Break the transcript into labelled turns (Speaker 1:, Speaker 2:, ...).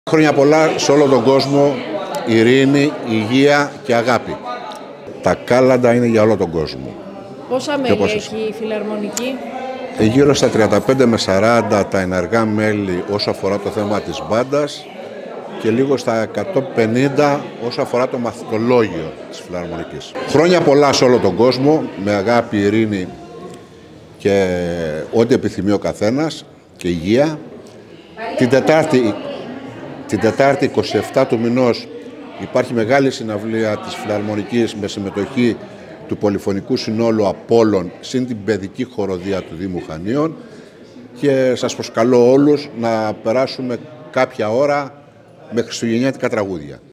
Speaker 1: Χρόνια πολλά σε όλο τον κόσμο, ειρήνη, υγεία και αγάπη. Τα κάλαντα είναι για όλο τον κόσμο.
Speaker 2: Πόσα μέλη έχει η Φιλαρμονική?
Speaker 1: Γύρω στα 35 με 40 τα ενεργά μέλη όσο αφορά το θέμα της μπάντας και λίγο στα 150 όσο αφορά το μαθητολόγιο της Φιλαρμονικής. Χρόνια πολλά σε όλο τον κόσμο, με αγάπη, ειρήνη και ό,τι επιθυμεί ο καθένας και υγεία. Την Τετάρτη 27 του μηνός υπάρχει μεγάλη συναυλία της Φιλαρμονικής με συμμετοχή του Πολυφωνικού Συνόλου Απόλλων συν την παιδική χοροδία του Δήμου Χανίων και σας προσκαλώ όλους να περάσουμε κάποια ώρα με χριστουγεννιάτικα τραγούδια.